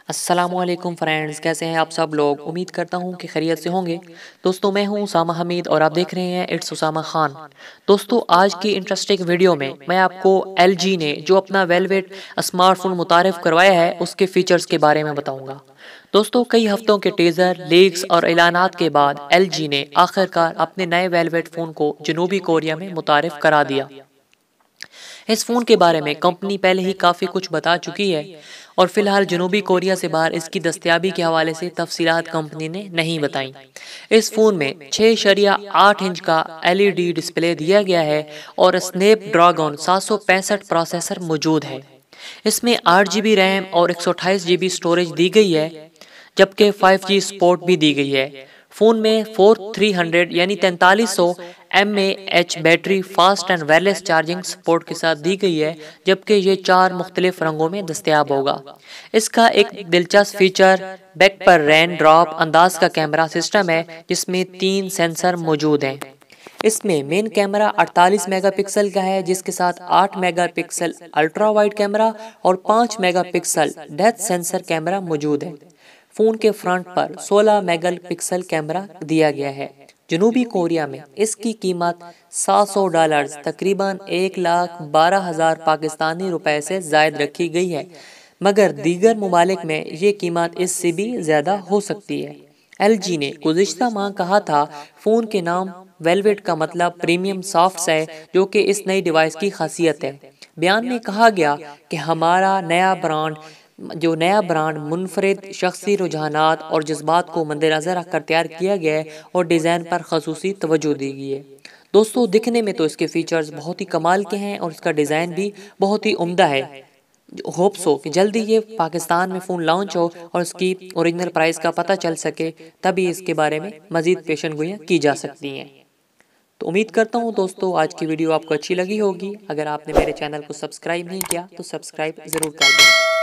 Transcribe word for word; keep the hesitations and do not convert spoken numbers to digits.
السلام علیکم فرینڈز، کیسے ہیں آپ سب لوگ؟ امید کرتا ہوں کہ خیریت سے ہوں گے۔ دوستو میں ہوں اسامہ حمید اور آپ دیکھ رہے ہیں اٹس اسامہ خان۔ دوستو آج کی انٹرسٹنگ ویڈیو میں میں آپ کو ایل جی نے جو اپنا ویلویٹ اسمارٹ فون متعارف کروایا ہے اس کے فیچرز کے بارے میں بتاؤں گا۔ دوستو کئی ہفتوں کے ٹیزر، لیکس اور اعلانات کے بعد ایل جی نے آخر کار اپنے نئے ویلویٹ فون کو جنوبی کوریا میں متعارف کرا دیا۔ اس فون کے بارے میں کمپنی پہلے ہی کافی کچھ بتا چکی ہے اور فی الحال جنوبی کوریا سے باہر اس کی دستیابی کے حوالے سے تفصیلات کمپنی نے نہیں بتائیں۔ اس فون میں چھ اشاریہ آٹھ انچ کا ایل ای ڈی ڈسپلے دیا گیا ہے اور اسنیپ ڈریگن سات سو پینسٹھ پروسیسر موجود ہے۔ اس میں آٹھ جی بی ریم اور ایک سو اٹھائیس جی بی سٹوریج دی گئی ہے، جبکہ فائیو جی سپورٹ بھی دی گئی ہے۔ فون میں فور تھری ہنڈریڈ یعنی تینتالیس سو M A H battery fast and wireless charging support کے ساتھ دی گئی ہے، جبکہ یہ چار مختلف رنگوں میں دستیاب ہوگا۔ اس کا ایک دلچسپ فیچر بیک پر رین ڈراپ انداز کا کیمرہ سسٹم ہے، جس میں تین سینسر موجود ہیں۔ اس میں مین کیمرہ اڑتالیس میگا پکسل کا ہے، جس کے ساتھ آٹھ mega pixel ultra wide camera اور پانچ mega pixel depth sensor camera موجود ہے۔ فون کے فرنٹ پر سولہ میگا پکسل کیمرہ دیا گیا ہے۔ جنوبی کوریا میں اس کی قیمت سات سو ڈالرز تقریباً ایک لاکھ بارہ ہزار پاکستانی روپے سے زائد رکھی گئی ہے، مگر دیگر ممالک میں یہ قیمت اس سے بھی زیادہ ہو سکتی ہے۔ ایل جی نے گزشتہ ماہ کہا تھا فون کے نام ویلویٹ کا مطلب پریمیم سافٹ ہے، جو کہ اس نئی ڈیوائس کی خاصیت ہے۔ بیان میں کہا گیا کہ ہمارا نیا برانڈ جو نیا برانڈ منفرد شخصی رجحانات اور جذبات کو مدنظر رکھ کر تیار کیا گیا ہے اور ڈیزائن پر خصوصی توجہ دی گئی ہے۔ دوستو دکھنے میں تو اس کے فیچرز بہت ہی کمال کے ہیں اور اس کا ڈیزائن بھی بہت ہی عمدہ ہے۔ ہوپ سو کہ جلدی یہ پاکستان میں فون لانچ ہو اور اس کی اوریجنل پرائس کا پتہ چل سکے، تبھی اس کے بارے میں مزید پیشن گوئیاں کی جا سکتی ہیں۔ تو امید کرتا ہوں دوستو آج کی ویڈیو آپ کو اچھی لگی ہوگی۔ اگر آپ نے میرے چینل کو سبسکرائب نہیں کیا تو سبسکرائب ضرور کر دیں۔